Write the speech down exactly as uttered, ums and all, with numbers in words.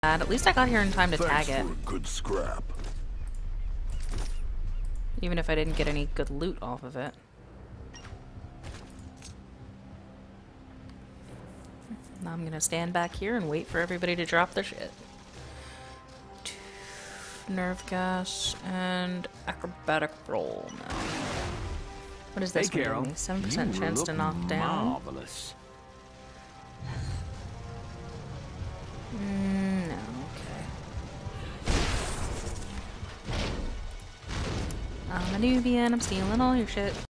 At least I got here in time to Thanks tag it. for a good scrap. Even if I didn't get any good loot off of it. Now I'm gonna stand back here and wait for everybody to drop their shit. Nerve gas and acrobatic roll now. What is this Hey, one Carol, giving me? seven percent you chance look to knock down. marvelous. Mm, no, okay. I'm a newbie and I'm stealing all your shit.